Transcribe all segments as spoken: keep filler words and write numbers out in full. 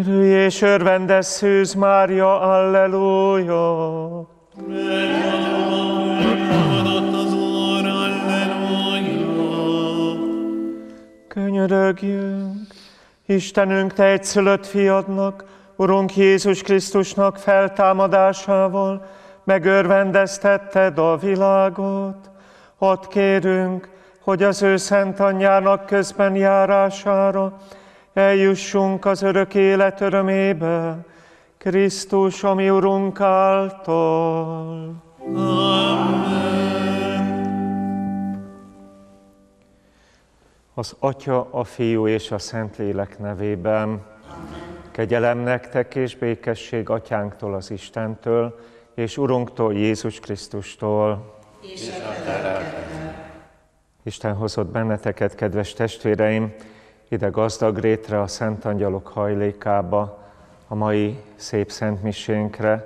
Örülj és örvendez Szűz Mária, alleluja! Könyörögjünk! Istenünk, Te egyszülött fiadnak, Urunk Jézus Krisztusnak feltámadásával megörvendeztetted a világot. Hadd kérünk, hogy az ő szent anyjának közben járására eljussunk az örök élet örömébe, Krisztus, ami Urunk által. Amen. Az Atya, a Fiú és a Szentlélek nevében. Amen. Kegyelem nektek és békesség Atyánktól, az Istentől, és Urunktól, Jézus Krisztustól. És a te Isten hozott benneteket, kedves testvéreim, ide gazdag rétre a Szent Angyalok hajlékába, a mai szép szentmisénkre.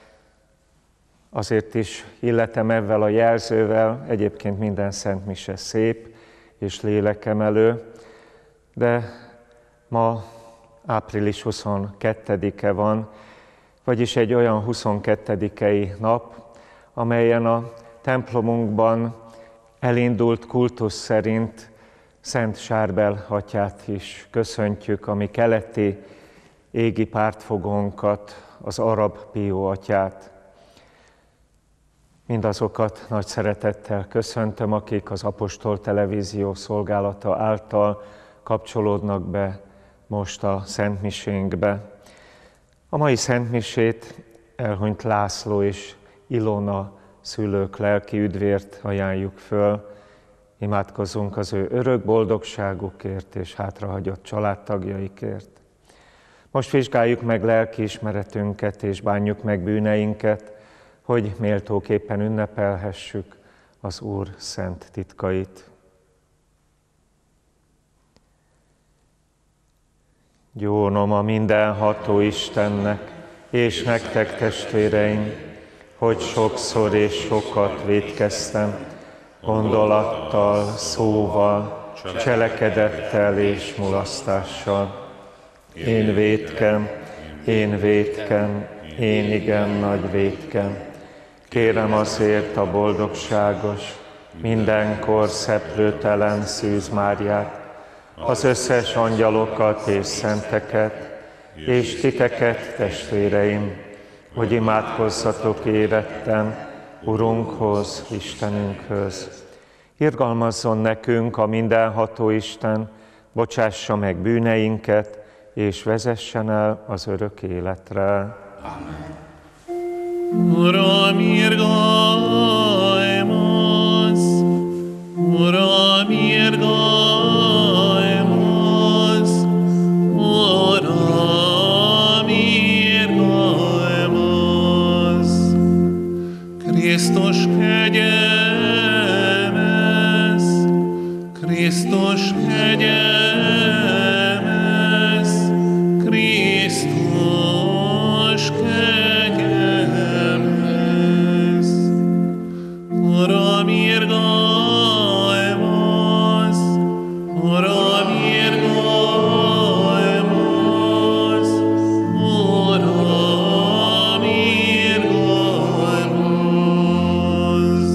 Azért is illetem ezzel a jelzővel, egyébként minden szentmise szép és lélekemelő, de ma április huszonkettedike van, vagyis egy olyan huszonkettedikei nap, amelyen a templomunkban elindult kultusz szerint Szent Sárbel atyát is köszöntjük, a mi keleti égi pártfogónkat, az Arab Pio atyát. Mindazokat nagy szeretettel köszöntöm, akik az Apostol Televízió szolgálata által kapcsolódnak be most a szentmisénkbe. A mai szentmisét elhunyt László és Ilona szülők lelki üdvért ajánljuk föl. Imádkozzunk az ő örök boldogságukért és hátrahagyott családtagjaikért. Most vizsgáljuk meg lelkiismeretünket és bánjuk meg bűneinket, hogy méltóképpen ünnepelhessük az Úr szent titkait. Gyónom a mindenható Istennek, és nektek, testvéreim, hogy sokszor és sokat vétkeztem, gondolattal, szóval, cselekedettel és mulasztással. Én vétkem, én vétkem, én igen nagy vétkem. Kérem azért a boldogságos, mindenkor szeplőtelen Szűz Máriát, az összes angyalokat és szenteket, és titeket, testvéreim, hogy imádkozzatok éretten Urunkhoz, Istenünkhöz. Irgalmazzon nekünk a mindenható Isten, bocsássa meg bűneinket, és vezessen el az örök életre. Amen. Uram, irgalmaz! Uram, irgalmaz! Uram, irgalmaz! Krisztus kegyelmez! Krisztus kegyelmez! Krisztus kegyelmez! Uram, irgalmaz! Uram, irgalmaz! Uram, irgalmaz!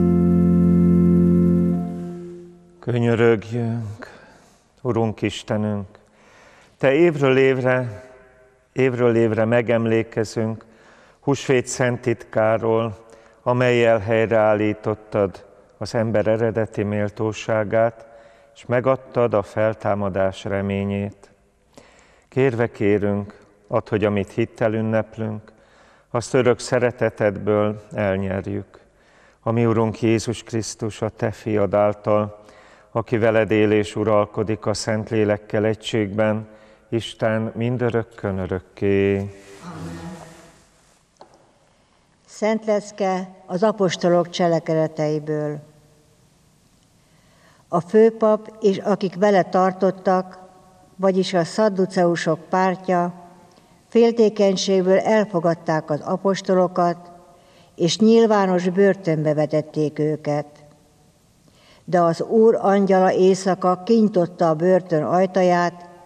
Könyörögjünk, Urunk Istenünk! Te évről évre, évről évre megemlékezünk húsvét szent titkáról, amellyel helyreállítottad az ember eredeti méltóságát, és megadtad a feltámadás reményét. Kérve kérünk, add, hogy amit hittel ünneplünk, azt örök szeretetedből elnyerjük. A mi Urunk Jézus Krisztus, a Te fiad által, aki veled él és uralkodik a Szentlélekkel egységben, Isten mindörökkön örökké. Amen. Szent Lecke az apostolok cselekedeteiből. A főpap és akik vele tartottak, vagyis a szadduceusok pártja, féltékenységből elfogadták az apostolokat, és nyilvános börtönbe vetették őket. De az Úr angyala éjszaka kinyitotta a börtön ajtaját,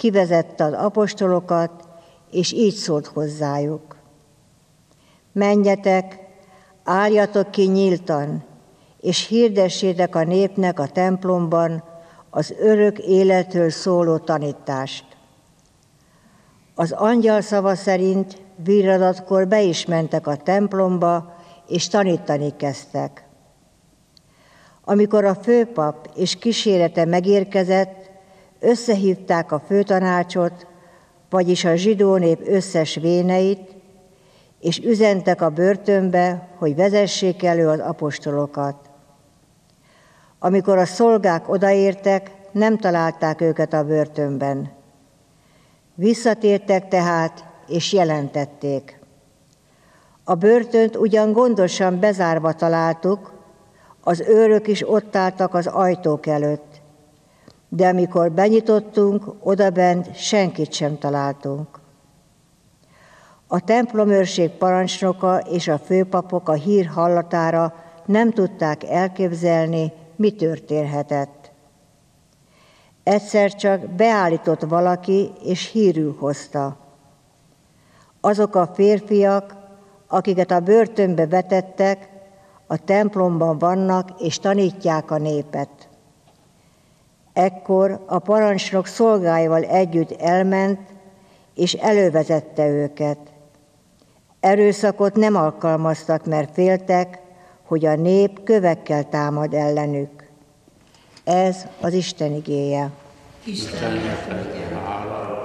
kivezette az apostolokat, és így szólt hozzájuk. Menjetek, álljatok ki nyíltan, és hirdessétek a népnek a templomban az örök életről szóló tanítást. Az angyal szava szerint virradatkor be is mentek a templomba, és tanítani kezdtek. Amikor a főpap és kísérete megérkezett, összehívták a főtanácsot, vagyis a zsidó nép összes véneit, és üzentek a börtönbe, hogy vezessék elő az apostolokat. Amikor a szolgák odaértek, nem találták őket a börtönben. Visszatértek tehát, és jelentették. A börtönt ugyan gondosan bezárva találtuk, az őrök is ott álltak az ajtók előtt, de amikor benyitottunk, odabent senkit sem találtunk. A templomőrség parancsnoka és a főpapok a hír hallatára nem tudták elképzelni, mi történhetett. Egyszer csak beállított valaki, és hírül hozta. Azok a férfiak, akiket a börtönbe vetettek, a templomban vannak, és tanítják a népet. Ekkor a parancsnok szolgáival együtt elment, és elővezette őket. Erőszakot nem alkalmaztak, mert féltek, hogy a nép kövekkel támad ellenük. Ez az Isten igéje. Istennek legyen hála.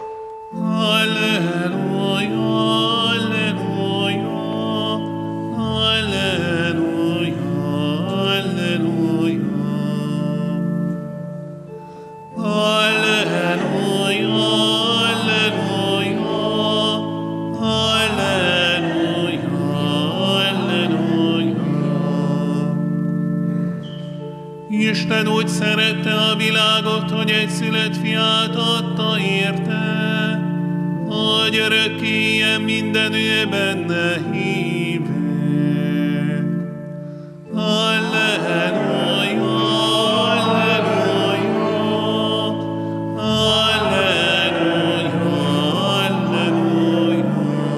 Halleluja, halleluja, halleluja, halleluja. Halleluja, halleluja, halleluja, halleluja. Isten úgy szerette a világot, hogy egyszülött fiát adta érte, hogy örökké éljen minden ő benne hívő. Halleluja, halleluja, halleluja, halleluja.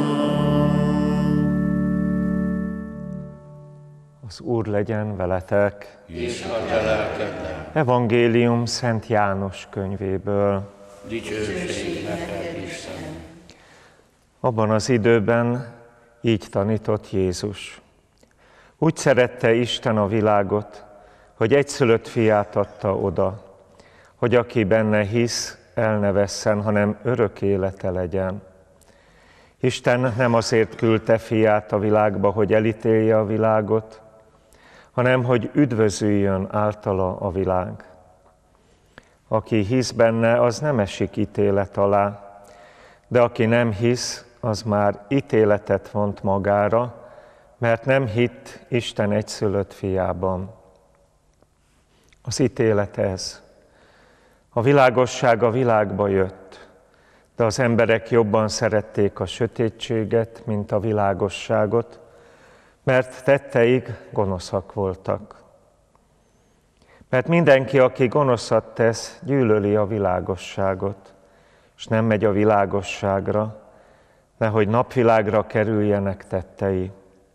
Az Úr legyen veletek. És a te lelkeddel. Evangélium Szent János könyvéből. Dicsőség neked, Isten. Abban az időben így tanított Jézus. Úgy szerette Isten a világot, hogy egyszülött fiát adta oda, hogy aki benne hisz, el ne vesszen, hanem örök élete legyen. Isten nem azért küldte fiát a világba, hogy elítélje a világot, hanem hogy üdvözüljön általa a világ. Aki hisz benne, az nem esik ítélet alá, de aki nem hisz, az már ítéletet vont magára, mert nem hitt Isten egyszülött fiában. Az ítélet ez. A világosság a világba jött, de az emberek jobban szerették a sötétséget, mint a világosságot, mert tetteik gonoszak voltak. Mert mindenki, aki gonoszat tesz, gyűlöli a világosságot, és nem megy a világosságra, nehogy napvilágra kerüljenek tettei.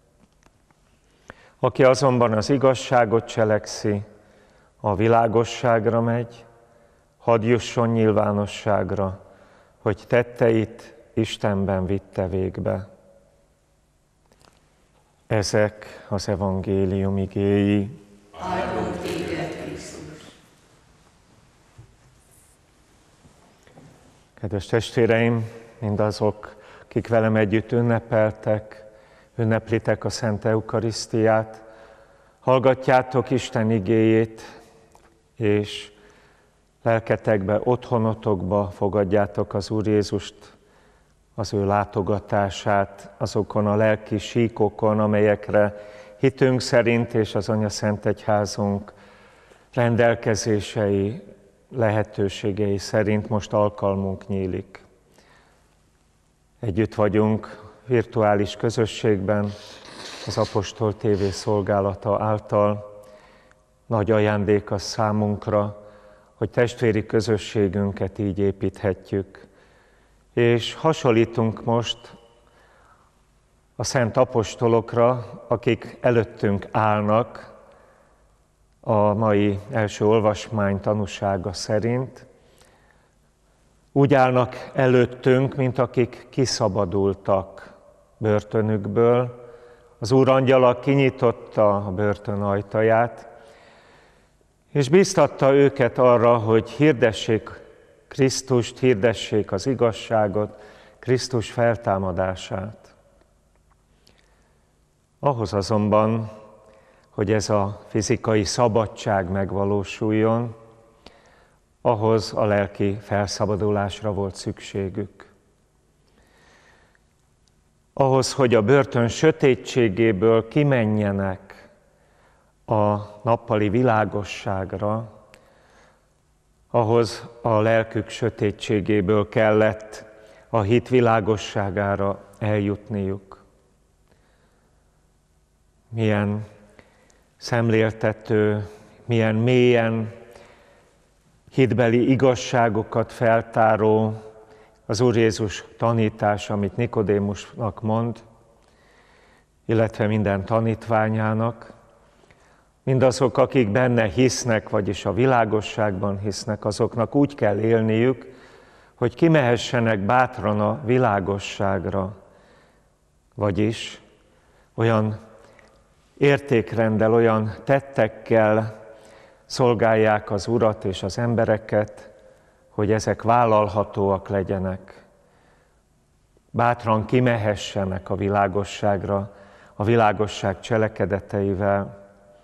Aki azonban az igazságot cselekszi, a világosságra megy, hadd jusson nyilvánosságra, hogy tetteit Istenben vitte végbe. Ezek az evangélium igéi. Áldunk téged, Krisztus. Kedves testvéreim, mindazok, akik velem együtt ünnepeltek, ünneplitek a Szent Eukarisztiát, hallgatjátok Isten igéjét, és lelketekbe, otthonotokba fogadjátok az Úr Jézust, az ő látogatását azokon a lelki síkokon, amelyekre hitünk szerint és az Anya Szent Egyházunk rendelkezései, lehetőségei szerint most alkalmunk nyílik. Együtt vagyunk virtuális közösségben, az Apostol té vé szolgálata által. Nagy ajándék az számunkra, hogy testvéri közösségünket így építhetjük. És hasonlítunk most a szent apostolokra, akik előttünk állnak a mai első olvasmány tanúsága szerint. Úgy állnak előttünk, mint akik kiszabadultak börtönükből. Az Úr angyala kinyitotta a börtön ajtaját, és bíztatta őket arra, hogy hirdessék Krisztust, hirdessék az igazságot, Krisztus feltámadását. Ahhoz azonban, hogy ez a fizikai szabadság megvalósuljon, ahhoz a lelki felszabadulásra volt szükségük. Ahhoz, hogy a börtön sötétségéből kimenjenek a nappali világosságra, ahhoz a lelkük sötétségéből kellett a hit világosságára eljutniuk. Milyen szemléltető, milyen mélyen hitbeli igazságokat feltáró az Úr Jézus tanítása, amit Nikodémusnak mond, illetve minden tanítványának. Mindazok, akik benne hisznek, vagyis a világosságban hisznek, azoknak úgy kell élniük, hogy kimehessenek bátran a világosságra, vagyis olyan értékrenddel, olyan tettekkel szolgálják az Urat és az embereket, hogy ezek vállalhatóak legyenek. Bátran kimehessenek a világosságra, a világosság cselekedeteivel.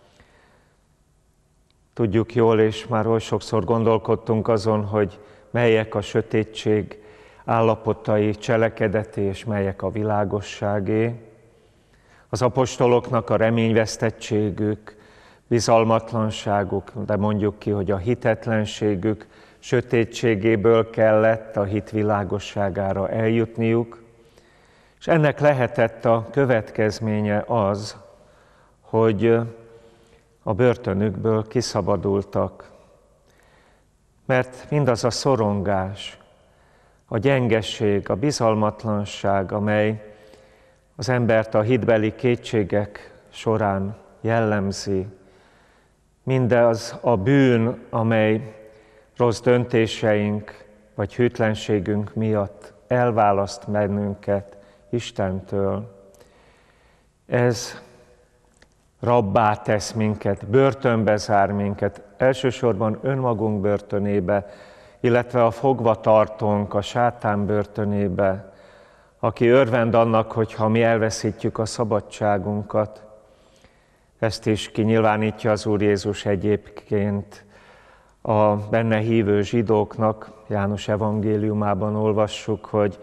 Tudjuk jól, és már oly sokszor gondolkodtunk azon, hogy melyek a sötétség állapotai, cselekedeti, és melyek a világosságé. Az apostoloknak a reményvesztettségük, bizalmatlanságuk, de mondjuk ki, hogy a hitetlenségük sötétségéből kellett a hit világosságára eljutniuk, és ennek lehetett a következménye az, hogy a börtönükből kiszabadultak, mert mindaz a szorongás, a gyengeség, a bizalmatlanság, amely az embert a hitbeli kétségek során jellemzi, mindaz a bűn, amely rossz döntéseink vagy hűtlenségünk miatt elválaszt bennünket Istentől. Ez rabbá tesz minket, börtönbe zár minket, elsősorban önmagunk börtönébe, illetve a fogvatartónk a sátán börtönébe, aki örvend annak, hogyha mi elveszítjük a szabadságunkat. Ezt is kinyilvánítja az Úr Jézus egyébként a benne hívő zsidóknak. János evangéliumában olvassuk, hogy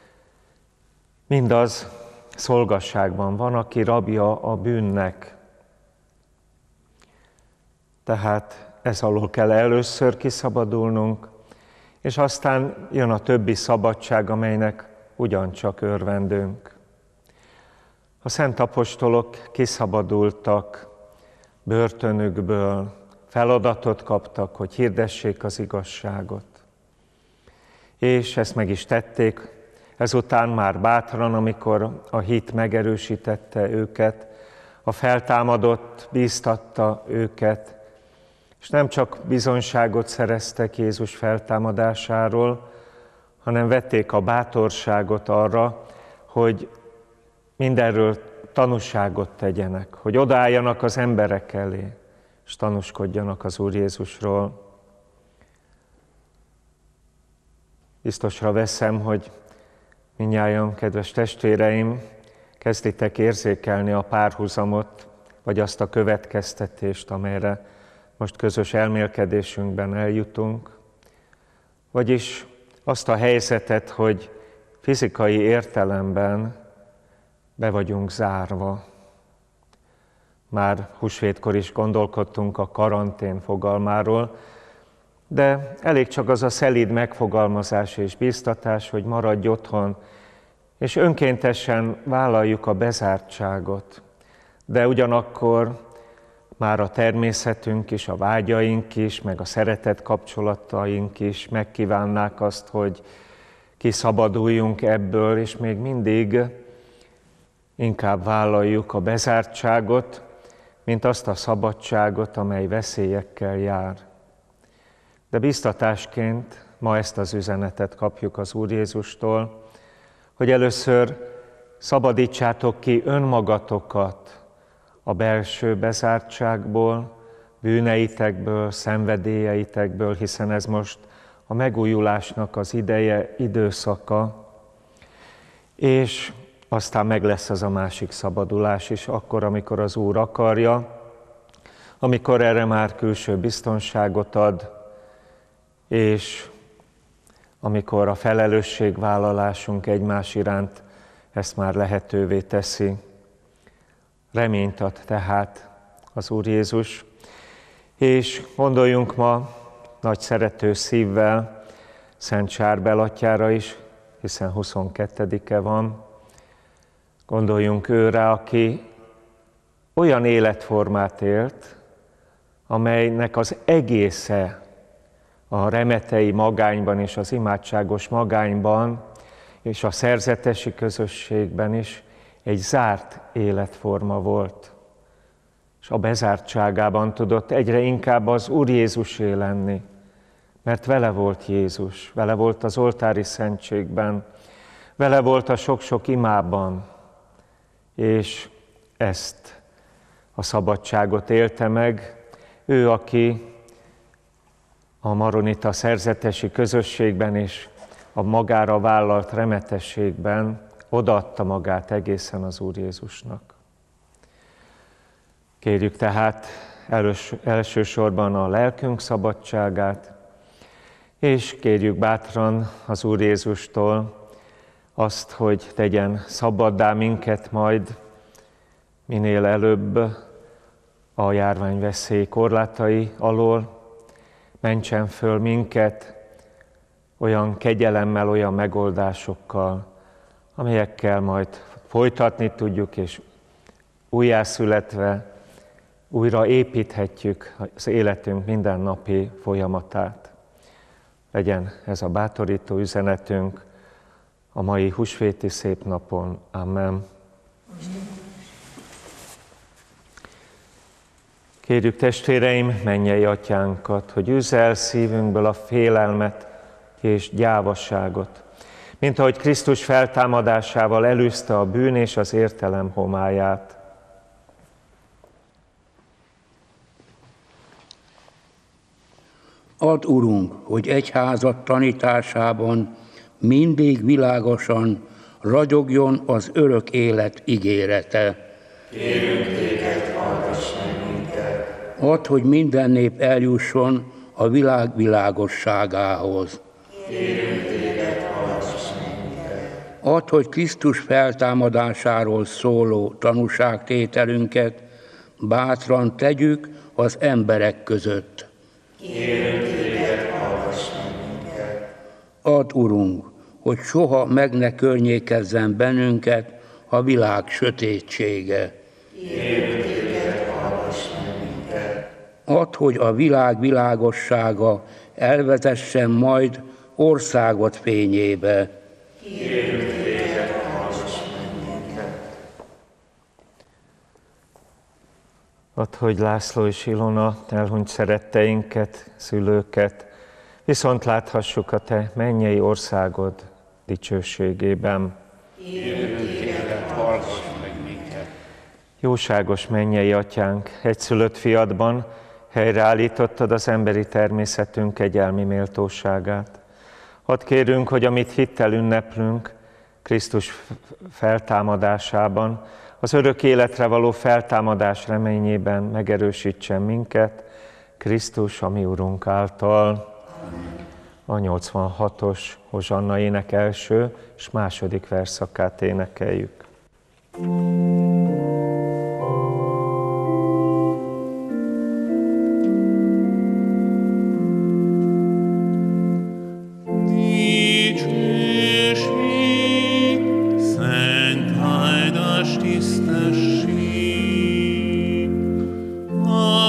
mindaz szolgasságban van, aki rabja a bűnnek. Tehát ez alól kell először kiszabadulnunk, és aztán jön a többi szabadság, amelynek ugyancsak örvendünk. A szent apostolok kiszabadultak börtönükből, feladatot kaptak, hogy hirdessék az igazságot. És ezt meg is tették, ezután már bátran, amikor a hit megerősítette őket, a feltámadott bíztatta őket, és nem csak bizonyságot szereztek Jézus feltámadásáról, hanem vették a bátorságot arra, hogy mindenről tanúságot tegyenek, hogy odaálljanak az emberek elé, és tanúskodjanak az Úr Jézusról. Biztosra veszem, hogy mindnyájan, kedves testvéreim, kezditek érzékelni a párhuzamot, vagy azt a következtetést, amelyre most közös elmélkedésünkben eljutunk, vagyis azt a helyzetet, hogy fizikai értelemben be vagyunk zárva. Már húsvétkor is gondolkodtunk a karantén fogalmáról, de elég csak az a szelíd megfogalmazás és bíztatás, hogy maradj otthon, és önkéntesen vállaljuk a bezártságot. De ugyanakkor már a természetünk is, a vágyaink is, meg a szeretet kapcsolataink is megkívánnák azt, hogy kiszabaduljunk ebből, és még mindig inkább vállaljuk a bezártságot, mint azt a szabadságot, amely veszélyekkel jár. De biztatásként ma ezt az üzenetet kapjuk az Úr Jézustól, hogy először szabadítsátok ki önmagatokat a belső bezártságból, bűneitekből, szenvedélyeitekből, hiszen ez most a megújulásnak az ideje, időszaka, és aztán meg lesz az a másik szabadulás is, akkor, amikor az Úr akarja, amikor erre már külső biztonságot ad, és amikor a felelősségvállalásunk egymás iránt ezt már lehetővé teszi. Reményt ad tehát az Úr Jézus, és gondoljunk ma nagy szerető szívvel Szent Csárbel atyára is, hiszen huszonkettedike van. Gondoljunk őre, aki olyan életformát élt, amelynek az egésze a remetei magányban és az imádságos magányban és a szerzetesi közösségben is egy zárt életforma volt. És a bezártságában tudott egyre inkább az Úr Jézusé lenni, mert vele volt Jézus, vele volt az oltári szentségben, vele volt a sok-sok imában, és ezt a szabadságot élte meg. Ő, aki a maronita szerzetesi közösségben és a magára vállalt remetességben odaadta magát egészen az Úr Jézusnak. Kérjük tehát elős, elsősorban a lelkünk szabadságát, és kérjük bátran az Úr Jézustól azt, hogy tegyen szabaddá minket majd minél előbb a járványveszély korlátai alól, mentsen föl minket olyan kegyelemmel, olyan megoldásokkal, amelyekkel majd folytatni tudjuk, és újjászületve újra építhetjük az életünk mindennapi folyamatát. Legyen ez a bátorító üzenetünk a mai húsvéti szép napon. Amen. Kérjük testvéreim, mennyei atyánkat, hogy üzz el szívünkből a félelmet és gyávasságot, mint ahogy Krisztus feltámadásával elűzte a bűn és az értelem homályát. Add, Urunk, hogy egyházad tanításában mindig világosan ragyogjon az örök élet ígérete. Kérünk téged, hallgass meg minket. Add, hogy minden nép eljusson a világ világosságához. Kérünk téged, hallgass meg minket. Add, hogy Krisztus feltámadásáról szóló tanúságtételünket bátran tegyük az emberek között. Kérünk téged, hallgass meg minket. Add, Urunk, hogy soha meg ne környékezzen bennünket a világ sötétsége. Kérünk téged, hallgass meg minket. Add, hogy a világ világossága elvezessen majd országot fényébe. Kérünk téged, hallgass meg minket. Add, hogy László és Ilona elhunyt szeretteinket, szülőket, viszont láthassuk a te mennyei országod dicsőségében. Kérünk téged, hallgass meg minket. Jóságos mennyei atyánk, egyszülött fiadban helyreállítottad az emberi természetünk kegyelmi méltóságát. Hadd kérünk, hogy amit hittel ünneplünk Krisztus feltámadásában, az örök életre való feltámadás reményében megerősítsen minket Krisztus, a mi Urunk által. A nyolcvanhatos Hozsanna ének első és második versszakát énekeljük. Szent áldás tisztesség,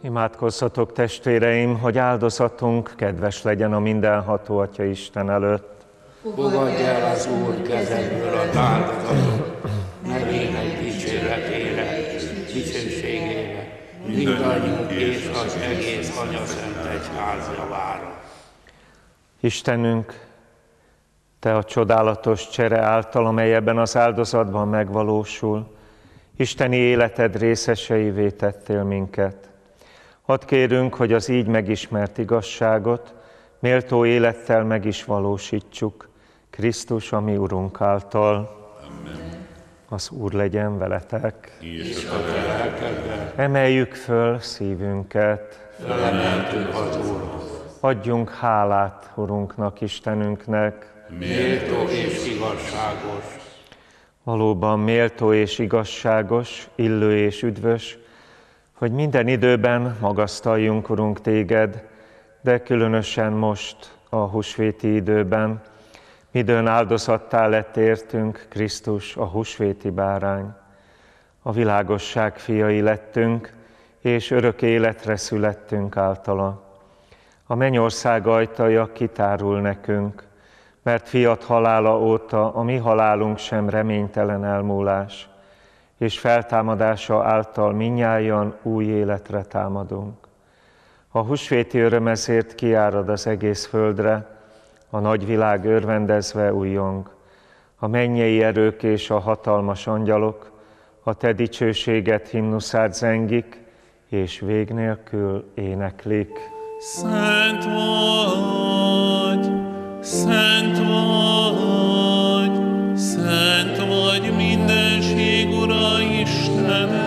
Imádkozzatok, testvéreim, hogy áldozatunk kedves legyen a mindenható Atya Isten előtt. Fogadj el az Úr kezedből az áldozatot, nevének dicséretére, dicsőségére, mindannyiunk és az egész Anyaszent Egyház javára. Istenünk, Te a csodálatos csere által, amely ebben az áldozatban megvalósul, isteni életed részeseivé tettél minket. Hadd kérünk, hogy az így megismert igazságot méltó élettel meg is valósítsuk, Krisztus, a mi Urunk által. Amen. Az Úr legyen veletek. És a te lelkedben. Emeljük föl szívünket. Felemeltük az Úrhoz. Adjunk hálát Urunknak, Istenünknek. Méltó és igazságos. Valóban méltó és igazságos, illő és üdvös, hogy minden időben magasztaljunk, Urunk, Téged, de különösen most, a húsvéti időben, midőn áldozattá lett értünk Krisztus, a húsvéti bárány. A világosság fiai lettünk, és örök életre születtünk általa. A mennyország ajtaja kitárul nekünk, mert fiat halála óta a mi halálunk sem reménytelen elmúlás, és feltámadása által mindnyájan új életre támadunk. A húsvéti öröm ezért kiárad az egész földre, a nagyvilág örvendezve újjong. A mennyei erők és a hatalmas angyalok a Te dicsőséget himnuszát zengik, és vég nélkül éneklik. Szent vagy, szent vagy, szent vagy mindenség Ura Istene.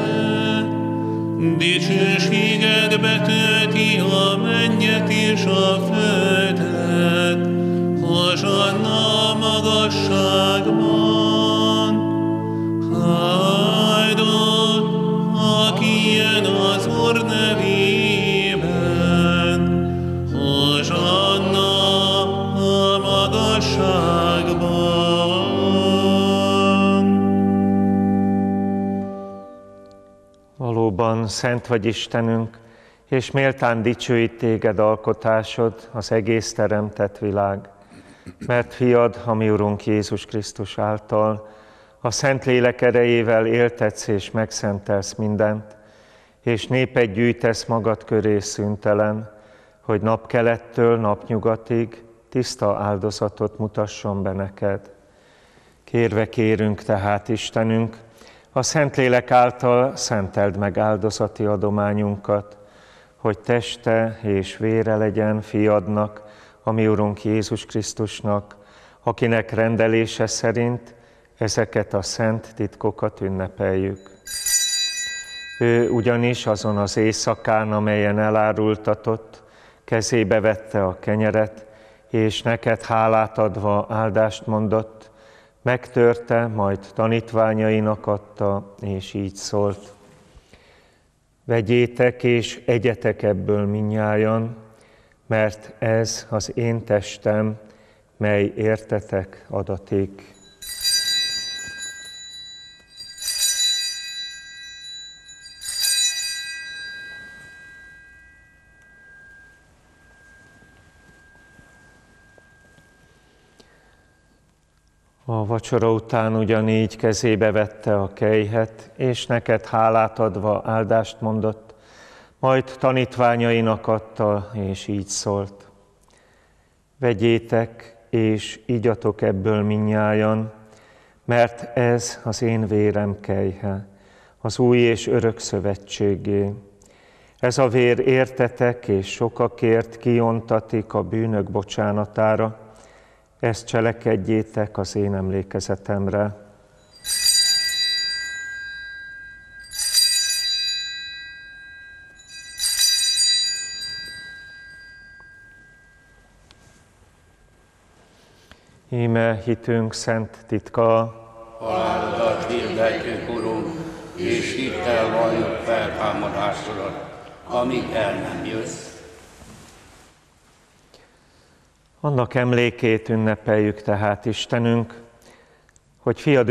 Dicsőséged betölti a mennyet és a földet, hosanna a magasságban. Áldott, aki jön az Úr nevében, hosanna a magasságban. Valóban szent vagy Istenünk, és méltán dicsőít Téged alkotásod, az egész teremtett világ. Mert fiad, a mi Urunk Jézus Krisztus által, a Szentlélek erejével éltetsz és megszentelsz mindent, és népet gyűjtesz magad köré szüntelen, hogy napkelettől napnyugatig tiszta áldozatot mutasson be neked. Kérve kérünk tehát, Istenünk, a Szentlélek által szenteld meg áldozati adományunkat, hogy teste és vére legyen fiadnak, a mi Urunk Jézus Krisztusnak, akinek rendelése szerint ezeket a szent titkokat ünnepeljük. Ő ugyanis azon az éjszakán, amelyen elárultatott, kezébe vette a kenyeret, és neked hálát adva áldást mondott, megtörte, majd tanítványainak adta, és így szólt. Vegyétek és egyetek ebből mindnyájan, mert ez az én testem, mely értetek adaték. A vacsora után ugyanígy kezébe vette a kelyhet, és neked hálát adva áldást mondott, majd tanítványainak adta, és így szólt. Vegyétek, és igyatok ebből mindnyájan, mert ez az én vérem kelyhe, az új és örök szövetségé. Ez a vér értetek és sokakért kiontatik a bűnök bocsánatára, ezt cselekedjétek az én emlékezetemre. Íme hitünk szent titka. Halálodat hirdetjük, Urunk, és hittel valljuk feltámadásodat, amíg el nem jössz. Annak emlékét ünnepeljük tehát, Istenünk, hogy fiad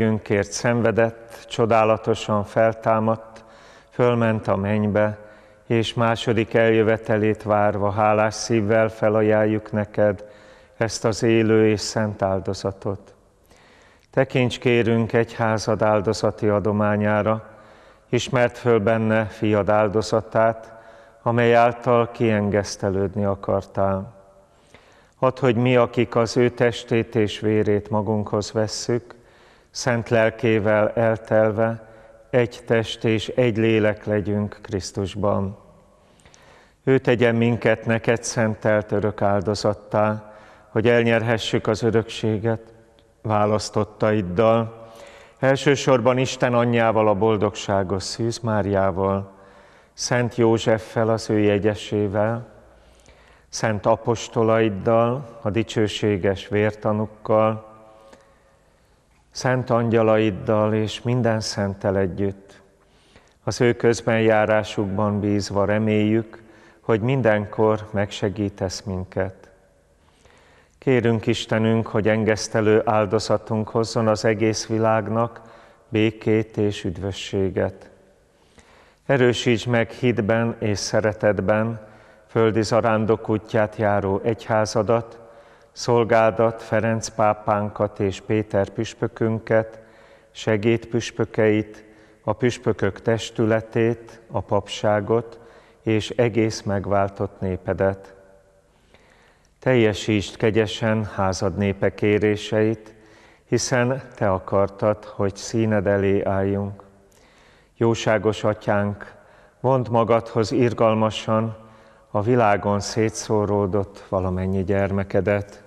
üdvösségünkért szenvedett, csodálatosan feltámadt, fölment a mennybe, és második eljövetelét várva hálás szívvel felajánljuk neked ezt az élő és szent áldozatot. Tekints kérünk egyházad áldozati adományára, ismert föl benne fiad áldozatát, amely által kiengesztelődni akartál. Add, hogy mi, akik az ő testét és vérét magunkhoz vesszük, szent lelkével eltelve, egy test és egy lélek legyünk Krisztusban. Ő tegyen minket neked szentelt örök áldozattá, hogy elnyerhessük az örökséget választottaiddal, elsősorban Isten anyjával, a boldogságos Szűz Máriával, Szent Józseffel, az ő jegyesével, szent apostolaiddal, a dicsőséges vértanukkal, szent angyalaiddal és minden szenttel együtt. Az ő közbenjárásukban bízva reméljük, hogy mindenkor megsegítesz minket. Kérünk Istenünk, hogy engesztelő áldozatunk hozzon az egész világnak békét és üdvösséget. Erősíts meg hitben és szeretetben földi zarándok útját járó egyházadat, szolgádat, Ferenc pápánkat és Péter püspökünket, segédpüspökeit, a püspökök testületét, a papságot és egész megváltott népedet. Teljesítsd kegyesen házad népe kéréseit, hiszen te akartad, hogy színed elé álljunk. Jóságos atyánk, vondd magadhoz irgalmasan a világon szétszóródott valamennyi gyermekedet.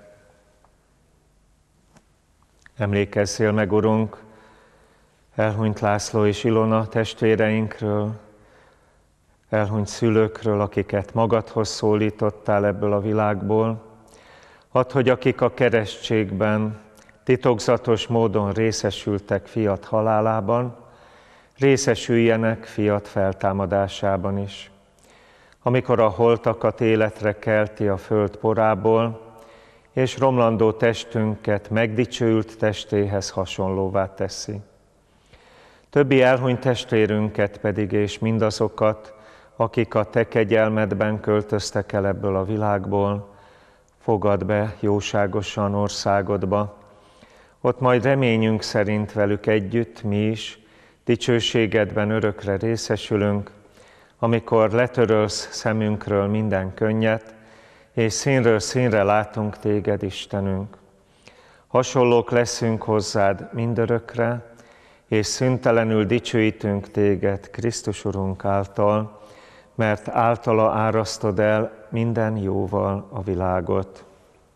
Emlékezzél meg, Urunk, elhunyt László és Ilona testvéreinkről, elhunyt szülőkről, akiket magadhoz szólítottál ebből a világból. Add, hogy akik a keresztségben titokzatos módon részesültek fiad halálában, részesüljenek fiad feltámadásában is. Amikor a holtakat életre kelti a föld porából, és romlandó testünket megdicsőült testéhez hasonlóvá teszi. Többi elhunyt testvérünket pedig, és mindazokat, akik a te kegyelmedben költöztek el ebből a világból, fogad be jóságosan országodba. Ott majd reményünk szerint velük együtt mi is dicsőségedben örökre részesülünk, amikor letörölsz szemünkről minden könnyet, és színről színre látunk téged, Istenünk. Hasonlók leszünk hozzád mindörökre, és szüntelenül dicsőítünk téged Krisztus Urunk által, mert általa árasztod el minden jóval a világot.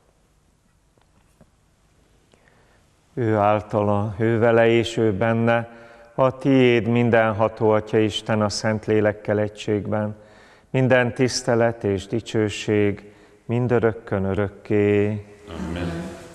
Ő általa, ő vele és ő benne, a tiéd mindenható Atya Isten a Szentlélekkel egységben, minden tisztelet és dicsőség mindörökkön örökké. Amen.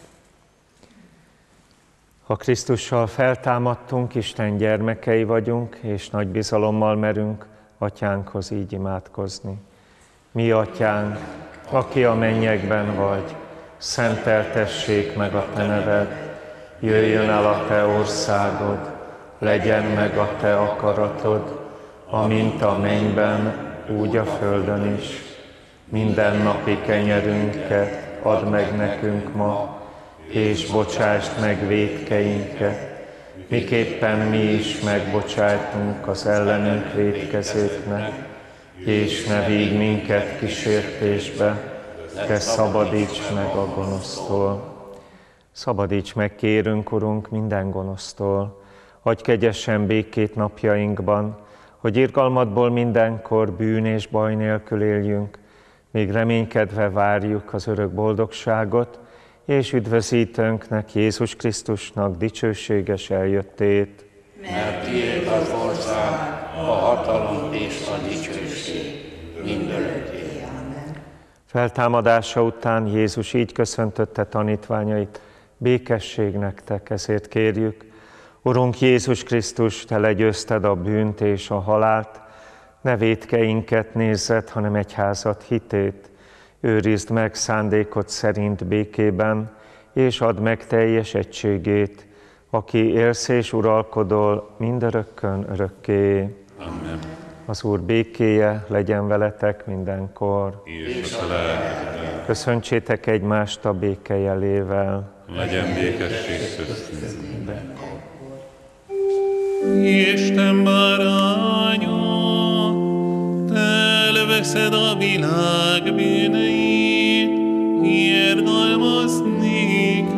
Ha Krisztussal feltámadtunk, Isten gyermekei vagyunk, és nagy bizalommal merünk Atyánkhoz így imádkozni. Mi, Atyánk, aki a mennyekben vagy, szenteltessék meg a te neved, jöjjön el a te országod, legyen meg a te akaratod, amint a mennyben, úgy a földön is. Minden napi kenyerünket add meg nekünk ma, és bocsásd meg vétkeinket, miképpen mi is megbocsájtunk az ellenünk vétkezőknek, és ne vigy minket kísértésbe, de szabadíts meg a gonosztól. Szabadíts meg, kérünk, Urunk, minden gonosztól, adj kegyesen békét napjainkban, hogy irgalmadból mindenkor bűn és baj nélkül éljünk, még reménykedve várjuk az örök boldogságot, és üdvözítőnknek, Jézus Krisztusnak dicsőséges eljöttét. Mert tiéd az ország, a hatalom és a dicsőség mindörökké. Feltámadása után Jézus így köszöntötte tanítványait: békesség nektek, ezért kérjük, Urunk Jézus Krisztus, te legyőzted a bűnt és a halált, ne vétkeinket nézzed, hanem egyházad hitét. Őrizd meg szándékod szerint békében, és add meg teljes egységét, aki élsz és uralkodol mindörökkön örökké. Amen. Az Úr békéje legyen veletek mindenkor. És a lelkedben. Köszöntsétek egymást a béke jelével. Legyen békesség köztünk. Isten báránya, te elveszed a világ bűneit, irgalmazz nékünk.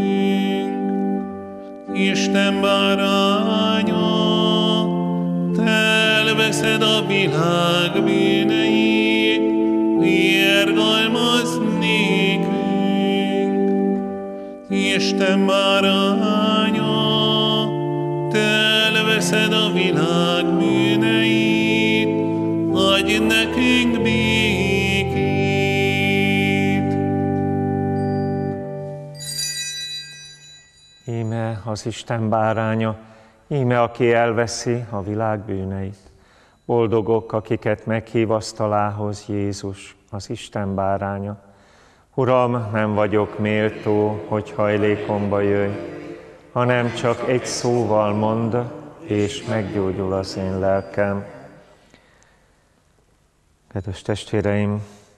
Isten báránya, te elveszed a világ bűneit, irgalmazz nékünk. Isten báránya, te elveszed a világ bűneit, adj nekünk békét. Íme az Isten báránya, íme aki elveszi a világ bűneit. Boldogok, akiket meghív asztalához Jézus, az Isten báránya. Uram, nem vagyok méltó, hogy hajlékomba jöjj, hanem csak egy szóval mondd, és meggyógyul az én lelkem. Kedves testvéreim,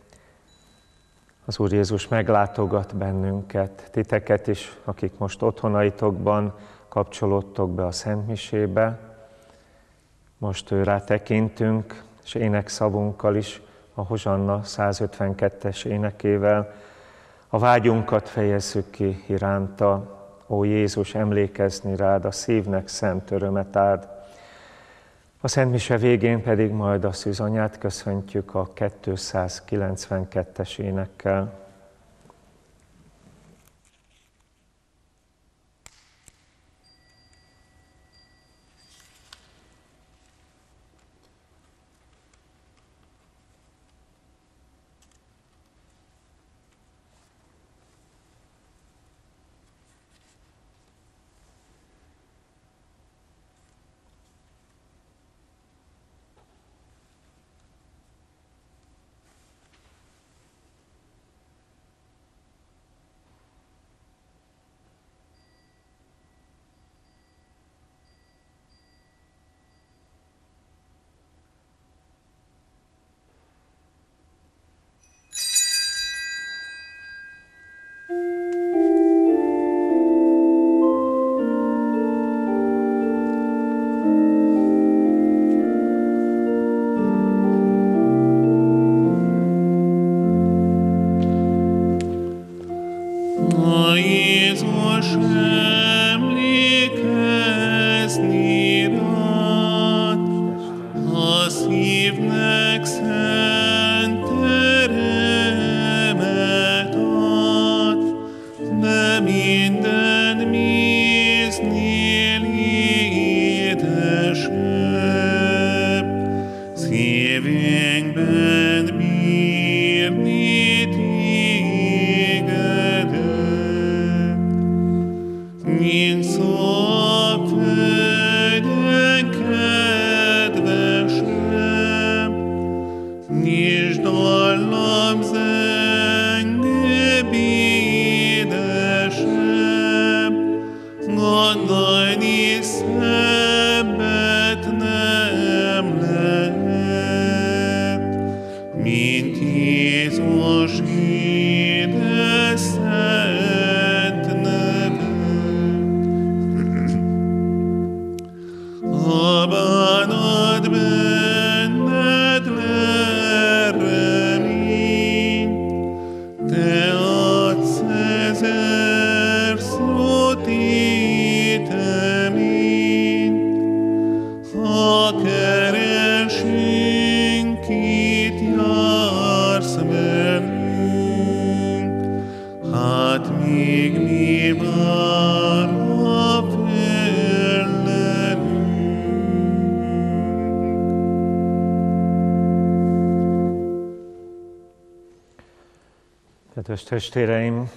az Úr Jézus meglátogat bennünket, titeket is, akik most otthonaitokban kapcsolódtok be a Szentmisébe. Most rá tekintünk, és énekszavunkkal is, a Hozsanna százötvenkettes énekével a vágyunkat fejezzük ki iránta. Ó Jézus, emlékezni rád, a szívnek szent örömet áld. A Szentmise végén pedig majd a Szűzanyát köszöntjük a kétszázkilencvenkettes énekkel. Kedves testvéreim,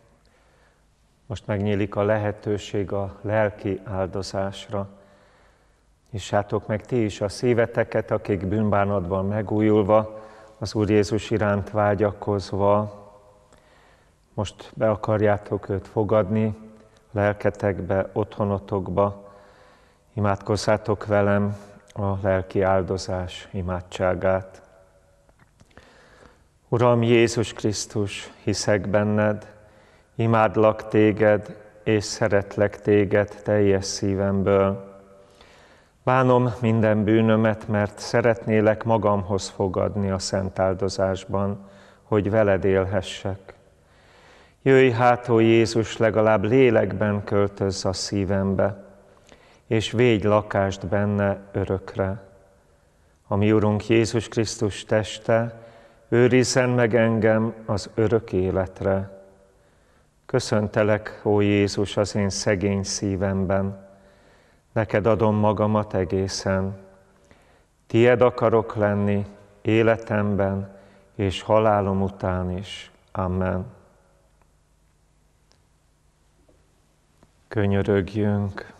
most megnyílik a lehetőség a lelki áldozásra. Nyissátok meg ti is a szíveteket, akik bűnbánatban megújulva, az Úr Jézus iránt vágyakozva, most be akarjátok őt fogadni, lelketekbe, otthonotokba. Imádkozzátok velem a lelki áldozás imádságát. Uram Jézus Krisztus, hiszek benned, imádlak téged, és szeretlek téged teljes szívemből. Bánom minden bűnömet, mert szeretnélek magamhoz fogadni a szent áldozásban, hogy veled élhessek. Jöjj hát, ó Jézus, legalább lélekben költözz a szívembe, és védj lakást benne örökre. A mi Urunk Jézus Krisztus teste, őrizzen meg engem az örök életre. Köszöntelek, ó Jézus, az én szegény szívemben, neked adom magamat egészen. Tied akarok lenni életemben és halálom után is. Amen. Könyörögjünk.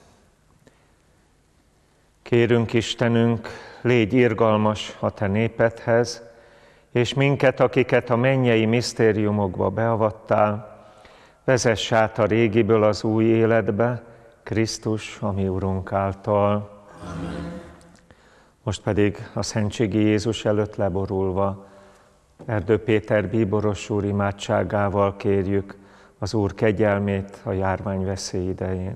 Kérünk Istenünk, légy irgalmas a te népedhez, és minket, akiket a mennyei misztériumokba beavattál, vezess át a régiből az új életbe, Krisztus, a mi Urunk által. Amen. Most pedig a Szentségi Jézus előtt leborulva, Erdő Péter bíboros úr imádságával kérjük az Úr kegyelmét a járványveszély idején.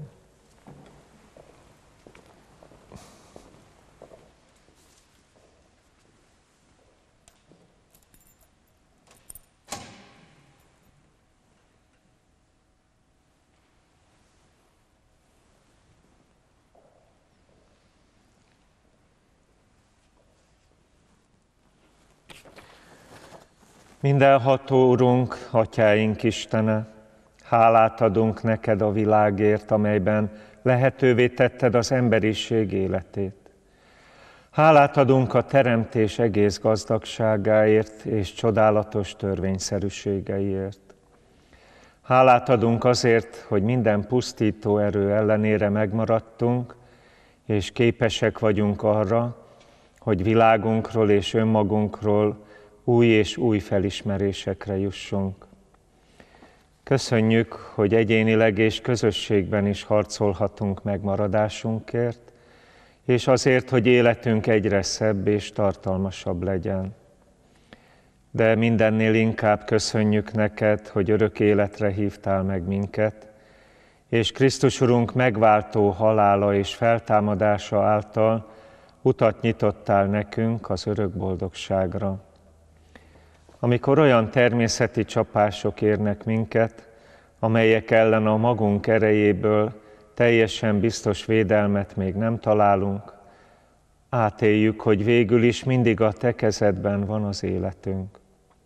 Mindenható Urunk, Atyáink Istene, hálát adunk neked a világért, amelyben lehetővé tetted az emberiség életét. Hálát adunk a teremtés egész gazdagságáért és csodálatos törvényszerűségeiért. Hálát adunk azért, hogy minden pusztító erő ellenére megmaradtunk, és képesek vagyunk arra, hogy világunkról és önmagunkról új és új felismerésekre jussunk. Köszönjük, hogy egyénileg és közösségben is harcolhatunk megmaradásunkért, és azért, hogy életünk egyre szebb és tartalmasabb legyen. De mindennél inkább köszönjük neked, hogy örök életre hívtál meg minket, és Krisztus Urunk megváltó halála és feltámadása által utat nyitottál nekünk az örök boldogságra. Amikor olyan természeti csapások érnek minket, amelyek ellen a magunk erejéből teljesen biztos védelmet még nem találunk, átéljük, hogy végül is mindig a te kezedben van az életünk.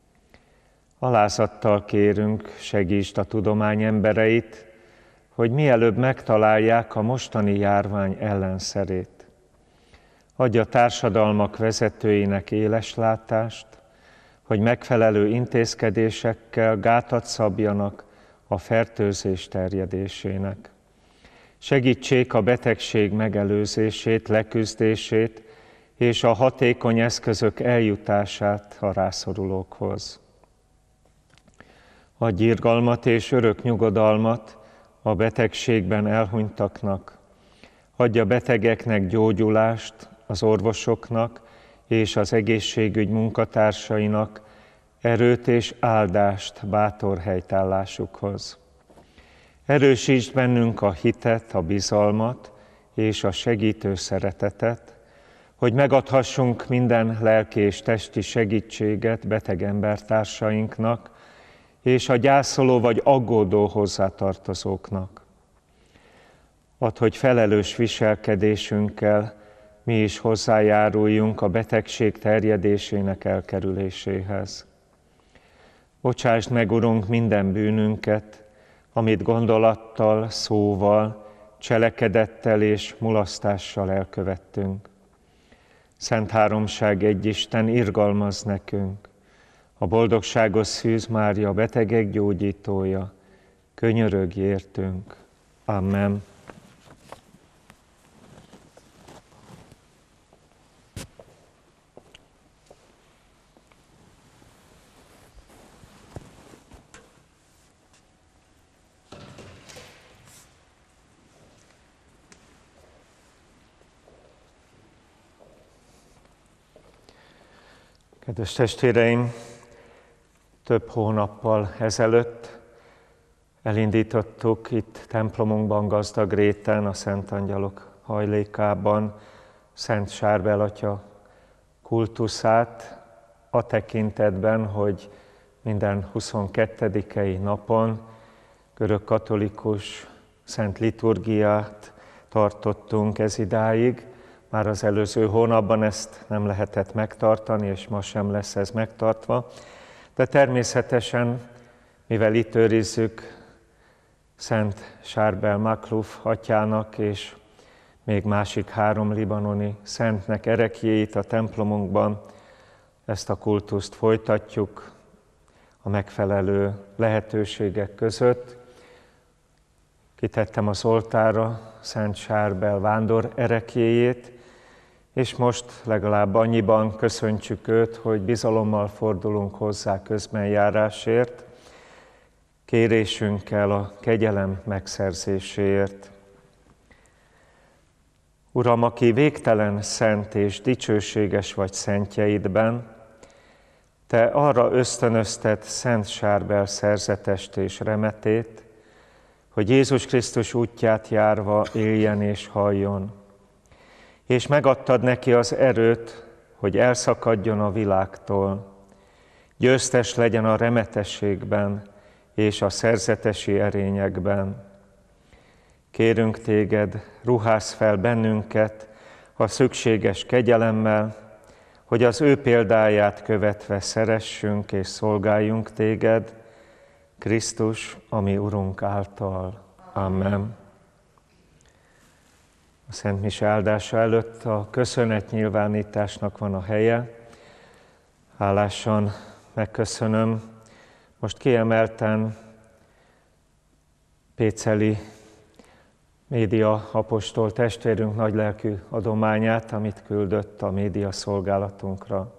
Alázattal kérünk, segítsd a tudomány embereit, hogy mielőbb megtalálják a mostani járvány ellenszerét. Adj a társadalmak vezetőinek éles látást, hogy megfelelő intézkedésekkel gátat szabjanak a fertőzés terjedésének. Segítsék a betegség megelőzését, leküzdését és a hatékony eszközök eljutását a rászorulókhoz. Adj irgalmat és örök nyugodalmat a betegségben elhunytaknak. Adj a betegeknek gyógyulást, az orvosoknak és az egészségügy munkatársainak erőt és áldást bátor helytállásukhoz. Erősítsd bennünk a hitet, a bizalmat és a segítő szeretetet, hogy megadhassunk minden lelki és testi segítséget beteg embertársainknak és a gyászoló vagy aggódó hozzátartozóknak. Add, hogy felelős viselkedésünkkel mi is hozzájáruljunk a betegség terjedésének elkerüléséhez. Bocsásd meg, Urunk, minden bűnünket, amit gondolattal, szóval, cselekedettel és mulasztással elkövettünk. Szent Háromság egy Isten, irgalmazz nekünk, a boldogságos Szűz Mária, betegek gyógyítója, könyörögj értünk. Amen. Kedves testvéreim, több hónappal ezelőtt elindítottuk itt templomunkban, Gazdagréten, a Szent Angyalok hajlékában Szent Sárbel atya kultuszát a tekintetben, hogy minden huszonkettedikei napon görögkatolikus szent liturgiát tartottunk ez idáig. Már az előző hónapban ezt nem lehetett megtartani, és ma sem lesz ez megtartva. De természetesen, mivel itt őrizzük Szent Sárbel Makluf atyának és még másik három libanoni szentnek ereklyéit a templomunkban, ezt a kultuszt folytatjuk a megfelelő lehetőségek között. Kitettem az oltárra Szent Sárbel vándor ereklyéjét, és most legalább annyiban köszöntsük őt, hogy bizalommal fordulunk hozzá közbenjárásért, kérésünkkel a kegyelem megszerzéséért. Uram, aki végtelen szent és dicsőséges vagy szentjeidben, Te arra ösztönözted Szent Sárbel szerzetest és remetét, hogy Jézus Krisztus útját járva éljen és halljon, és megadtad neki az erőt, hogy elszakadjon a világtól, győztes legyen a remetességben és a szerzetesi erényekben. Kérünk téged, ruházz fel bennünket a szükséges kegyelemmel, hogy az ő példáját követve szeressünk és szolgáljunk téged, Krisztus, a mi Urunk által. Amen. A Szent Mise áldása előtt a köszönetnyilvánításnak van a helye. Hálásan megköszönöm most kiemelten Péceli média apostol testvérünk nagylelkű adományát, amit küldött a média szolgálatunkra.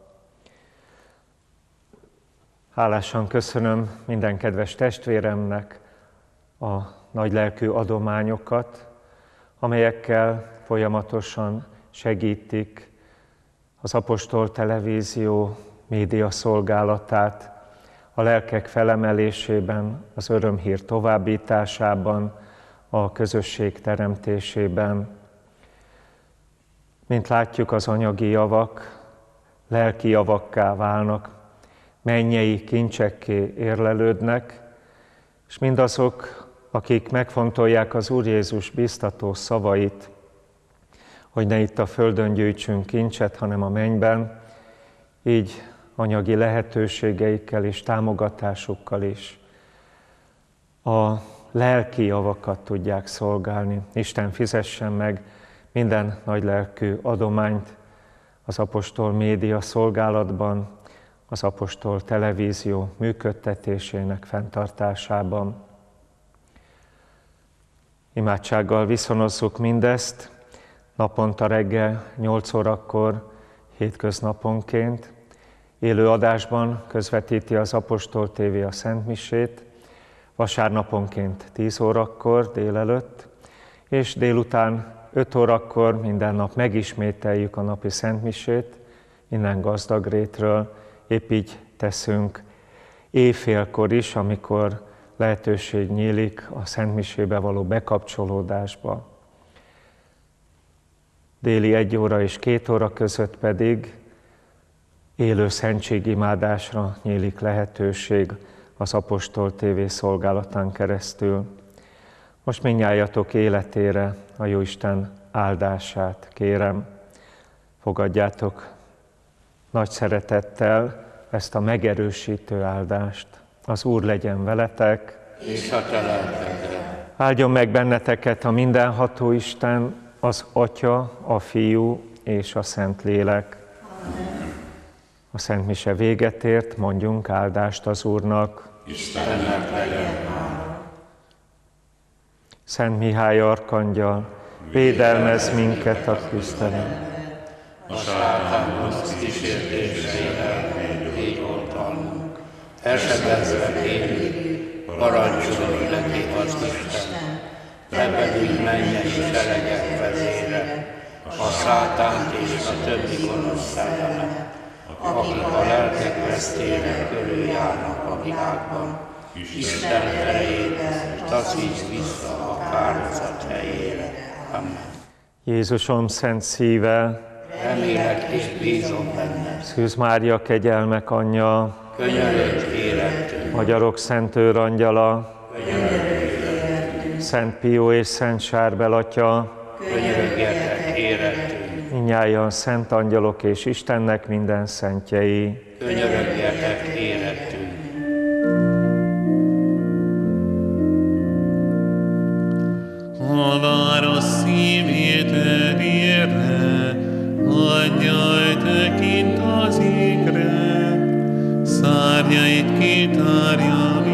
Hálásan köszönöm minden kedves testvéremnek a nagylelkű adományokat, amelyekkel folyamatosan segítik az Apostol Televízió média szolgálatát a lelkek felemelésében, az örömhír továbbításában, a közösség teremtésében. Mint látjuk, az anyagi javak lelki javakká válnak, mennyei kincsekké érlelődnek, és mindazok, akik megfontolják az Úr Jézus biztató szavait, hogy ne itt a földön gyűjtsünk kincset, hanem a mennyben, így anyagi lehetőségeikkel és támogatásukkal is a lelki javakat tudják szolgálni. Isten fizessen meg minden nagylelkű adományt az Apostol média szolgálatban, az Apostol Televízió működtetésének fenntartásában. Imádsággal viszonozzuk mindezt, naponta reggel nyolc órakor, hétköznaponként. Élő adásban közvetíti az Apostol té vé a Szent Misét, vasárnaponként tíz órakor délelőtt, és délután öt órakor minden nap megismételjük a napi Szent Misét, innen Gazdagrétről, épp így teszünk éjfélkor is, amikor lehetőség nyílik a Szent Misébe való bekapcsolódásba. Déli egy óra és két óra között pedig élő szentségimádásra nyílik lehetőség az Apostol té vé szolgálatán keresztül. Most mindnyájatok életére a Jóisten áldását kérem. Fogadjátok nagy szeretettel ezt a megerősítő áldást. Az Úr legyen veletek, és a te lelkedre. Áldjon meg benneteket a mindenható Isten, az Atya, a Fiú és a Szentlélek. A Szent Mise véget ért, mondjunk áldást az Úrnak. Istennek legyen hála. Szent Mihály arkangyal, védelmezz minket a küzdelem. A sátánhoz kísértésére védő oltalmunk. Esedezve élő, parancsolj neki az Isten, te pedig mennyei seregek vezére, a sátánt és a többi gonosz szellemet, akik a lelkek vesztére körüljárnak a világban, Isten erejébe taszíts vissza a kárhozat helyére. Amen. Jézusom szent szíve, Remélek és bízom benne, Szűz Mária kegyelmek anyja, könyörögj érettünk, Magyarok Szent Őrangyala, Szent Pió és Szent Sárbel atya, könyörögjetek érettünk, mindnyájan szent angyalok és Istennek minden szentjei. könyörögjetek érettünk. A város szívét elérre, angyal tekint az égre, szárnyait kitárja